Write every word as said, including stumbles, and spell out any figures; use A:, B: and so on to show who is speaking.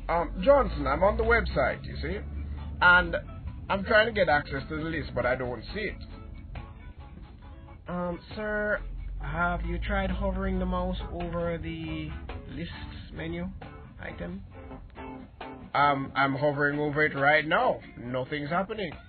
A: Um, Johnson, I'm on the website, you see, and I'm trying to get access to the list, but I don't see it.
B: Um, sir, have you tried hovering the mouse over the lists menu item?
A: Um, I'm hovering over it right now. Nothing's happening.